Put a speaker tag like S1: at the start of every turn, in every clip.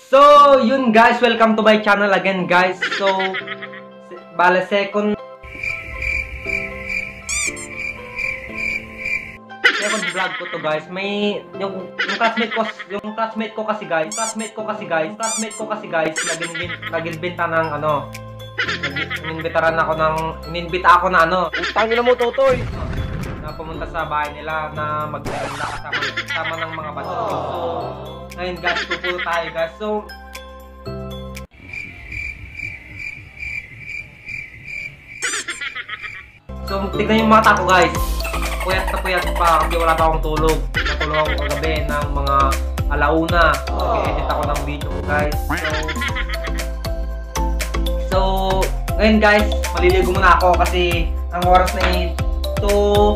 S1: So, yun guys, welcome to my channel again guys. So, bale second vlog ko to guys. May yung classmate ko kasi guys, nagilbenta ng ano. Inimbita ako na ano.
S2: Utangin na mo, Totoy.
S1: Na pumunta sa bahay nila na magmerenda kasama ng mga bata. So, ngayon guys, pupunta tayo guys. So, tignan yung mata ko guys. Puyat pa kasi wala pa akong tulog. Natulog ako kagabi ng mga alauna. Nag-edit ako ng video ko guys. So, ngayon guys, maliligo muna ako kasi ang oras na ito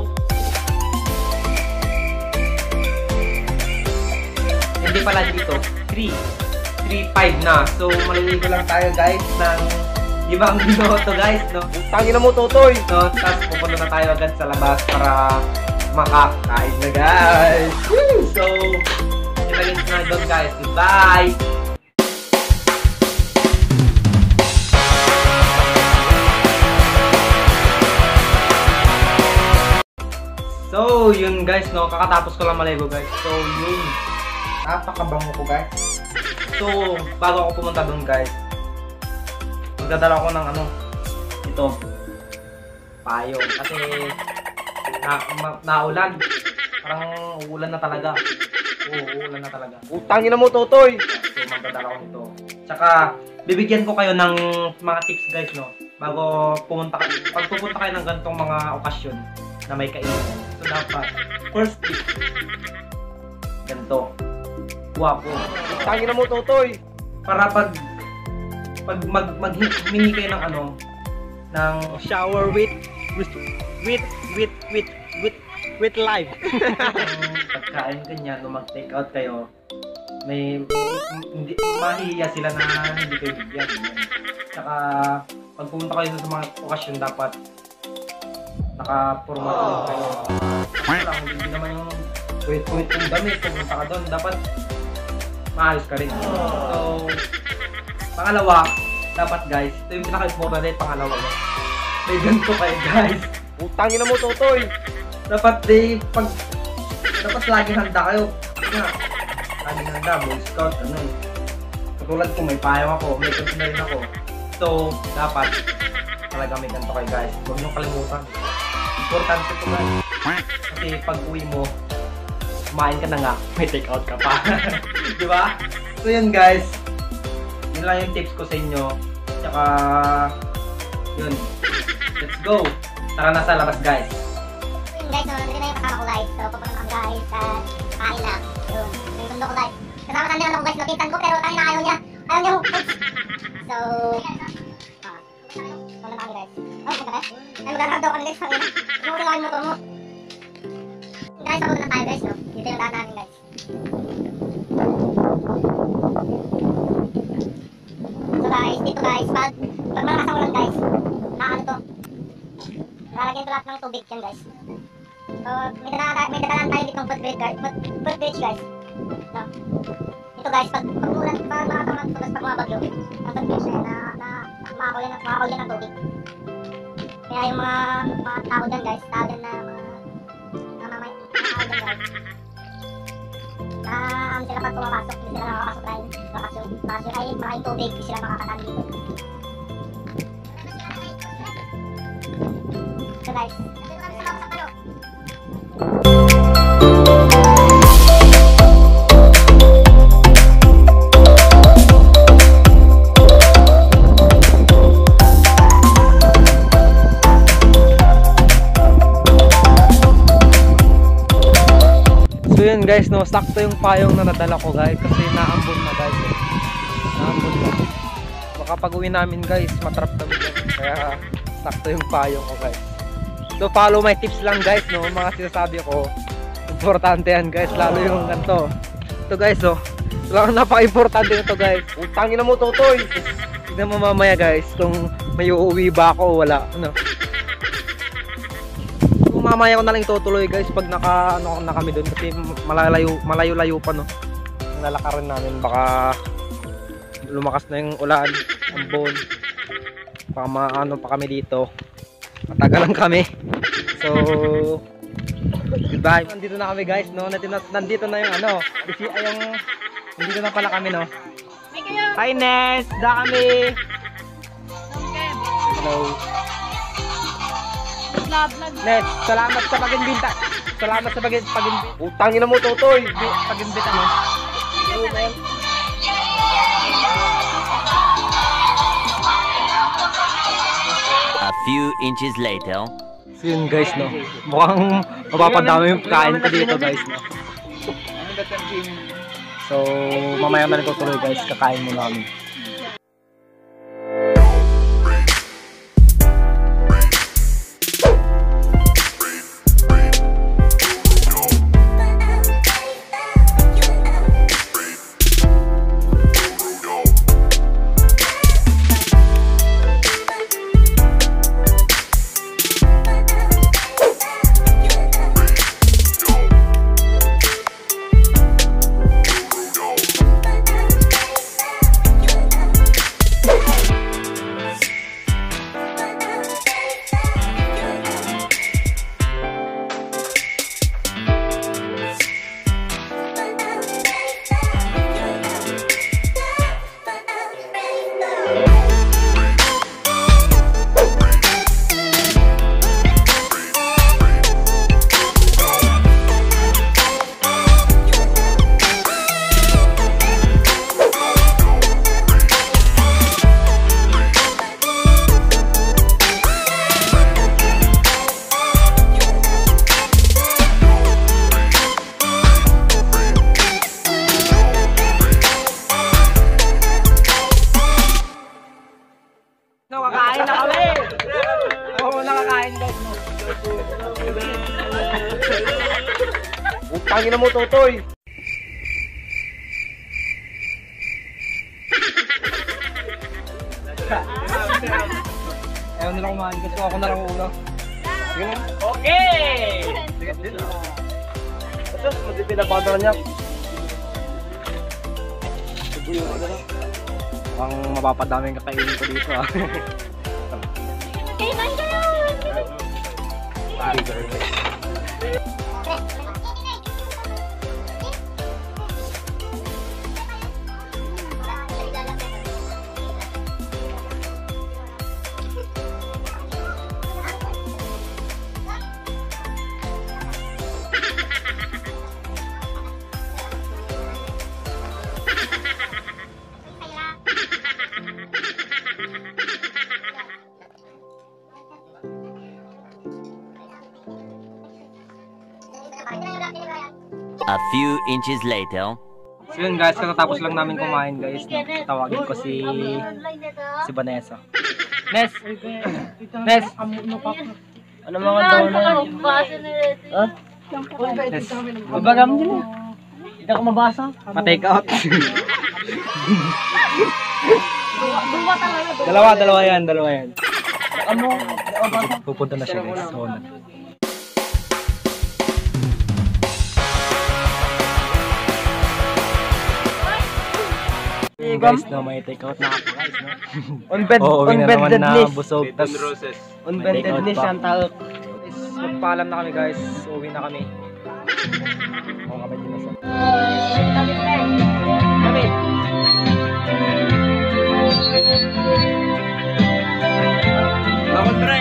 S1: hindi pala dito 3:05 na. So, maliligo lang tayo guys ng ibang minuto guys, no?
S2: Utangin na mo, Totoy.
S1: No, tapos pupunta na tayo agad sa labas para makakain na guys. Woo! So, kita-kits na doon guys. Goodbye! So, yun guys, no? Kakatapos ko lang maligo guys. So, yun. Napakabango ko guys. So, bago ako pumunta doon guys, magdadala ko ng ano, ito, payong. Kasi, naulan. Parang uulan na talaga. Oo, uulan na talaga.
S2: Utangin na mo, Totoy.
S1: So, magdadala ko nito. Tsaka, bibigyan ko kayo ng mga tips guys, no? Bago pag pupunta kayo ng ganitong mga okasyon na may kainan. So, dapat, first tip, ganito, guwapo.
S2: Utangin na mo, Totoy.
S1: Para pag maghingi kayo ng ano, ng
S2: shower with life.
S1: Pagkain ganyan, o mag-take out kayo, hindi mahihiya sila na hindi kayo bigyan. Saka pag pumunta kayo sa mga okasyon, dapat naka-formal kayo. Lang, hindi naman yung puwit-puwit yung damit, pumunta ka doon, dapat maayos ka rin. So, pangalawa, dapat guys, ito yung pinaka-important, pangalawa mo. May ganito kayo guys.
S2: Utangin na mo, Totoy.
S1: Dapat dapat laging handa kayo. Laging handa, boy scout, ano. Katulad ko, may payong ako, may ganito na rin ako. So, dapat talaga may ganito kayo guys. Huwag nyo kalimutan. Importante ito guys. Kasi pag uwi mo, kumain ka na nga, may take out ka pa. Diba? So yun guys, yun lang yung tips ko sa inyo. Tsaka yun, let's go. Tara na sa labas guys.
S3: Guys, so nandito na yung kasama ko guys. So pupunta kami guys at kain lang. Yun, yung sundo ko guys. Kasama na lang ako guys, nakitan ko pero tayo na ayaw niya. Ayaw niya. So wala na kami guys. Oh, punta guys. Ay, magkakaroon daw kami guys. Siguro lang yung motor mo. Guys, papunta na tayo guys. No? Dito yung daan namin guys. So guys, dito guys, pag malakas ang ulan guys, ano to, lalagyan ko lahat ng tubig dyan guys. So, may dadalan tayo ditong footbridge guys. No? Ito guys, pag ulan, pag makakaman ito guys, pag mabagyo, ang footbridge na makakaw yan ng tubig. Kaya yung mga tao dyan guys, tao dyan na mga tao dyan guys, sila pag pumapasok, hindi sila nakakasok dahil bakasyon ay maraming tubig, hindi sila makakatali dito. So guys,
S1: so yun guys, no, sakto yung payong na nadala ko guys kasi naambon na guys. Naambon na. Baka pag uwi namin guys, matrap kami guys. Kaya sakto yung payong ko guys. So follow my tips lang guys, no, mga sinasabi ko. Importante yan guys, lalo yung ganito. Ito guys, no. Talagang napaka-importante nito guys.
S2: Utangin na mo, Totoy.
S1: Tignan mo mamaya guys kung may uuwi ba ako o wala, ano. Mamaya ko na lang itutuloy guys pag naka kami doon kasi malayo-layo pa, no. Ang lalakarin namin baka
S2: lumakas na yung ulan, ambon. Baka maano pa kami dito. Matagalan kami. So, goodbye. Nandito na kami guys, no? Nandito na yung ano, nandito na pala kami, no? Hi Nes! Da kami! Hello. Nes, salamat sa pag-imbita. Salamat sa pag-imbita.
S1: Utangin na mo, Totoy!
S2: Pag-imbita mo. Hello, man.
S4: A few inches later.
S2: So yun guys, no? Mukhang mapapadami yung kain ko dito guys, no? So, mamaya man ko tuloy guys, kakain muna kami. Nakakain na kami! Oo, nakakain guys.
S1: Utangin na mo, Totoy!
S2: Ayaw nila kumain kasi ako na lang ulo. Sige na.
S1: Okay! Sige din ah. Ito, magpipinapadala niya.
S2: Ang mapapadaming kakainin ko dito ah.
S3: Kailan kayo?
S4: A few inches later.
S2: So yun guys, katatapos lang namin kumain guys. Tawagin ko si Vanessa. Nes! Nes! Ano mga daw na yun? Ha? Nes! Babaga mo din eh. Hindi ako mabasa. Pa-take out. Dalawa yan. Pupunta na siya guys. So, guys, no, may take out na ako guys, no?
S1: On-bendedness.
S2: Busog.
S1: On-bendedness ang tawag.
S2: Magpaalam na kami guys. Uwi na kami. Oo kami din nasa. Kami.
S1: Bakit pre?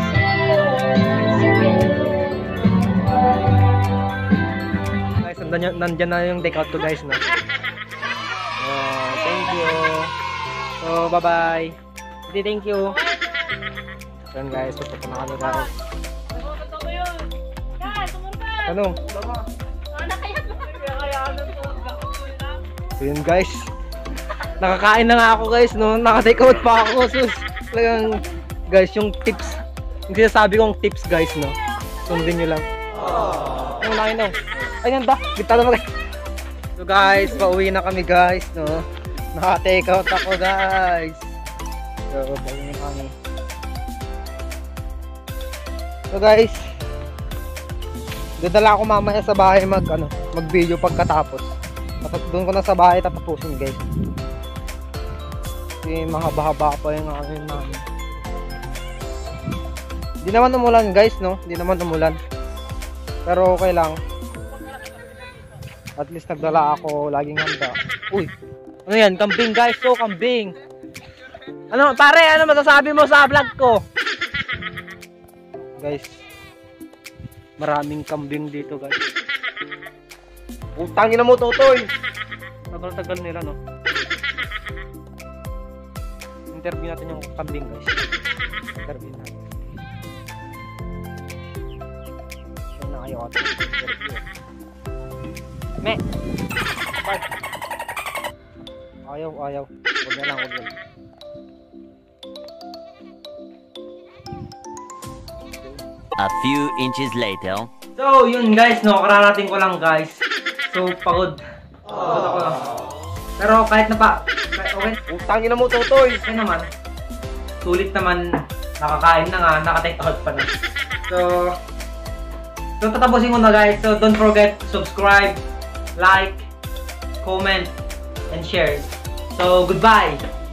S2: Guys, nandyan na yung take out ko guys, no? Thank you. So, bye-bye. Thank you. So, yun guys, pupunta na kami guys. Ano? So, yun guys. Nakakain na nga ako guys, no? Naka-take out pa ako. So, talagang, guys, yung tips. Yung sinasabi kong tips guys, no? Sundin nyo lang. Ano na yun, no? Ayun ba? Kita naman guys. So guys, pauwi na kami guys, no? Naka-take out ako guys. So, pauwi na kami. So guys, dadala ako mamaya sa bahay mag-video pagkatapos. Doon ko na sa bahay tatapusin guys. Kasi mahaba-haba pa yung hangin namin. Hindi naman umulan guys, no? Hindi naman umulan. Pero okay lang. At least nagdala ako, laging handa. Uy! Ano yan? Kambing guys, so kambing! Ano, pare, ano masasabi mo sa vlog ko? Guys, maraming kambing dito guys.
S1: Utangin na mo, Totoy!
S2: Tagal-tagal nila, no? Interview natin yung kambing guys. Interview natin. Ito na kayo ating interview. Me! Bye! Ayaw. Huwag na lang.
S4: A few inches later.
S1: So, yun guys, no, kararating ko lang guys. So, pagod. Pagod ako lang. Pero kahit okay.
S2: Utangin na mo, Totoy!
S1: Okay naman. Sulit naman, nakakain na nga, naka-take out pa na. So, tatapusin ko na guys. So, don't forget to subscribe, like, comment, and share. So, goodbye!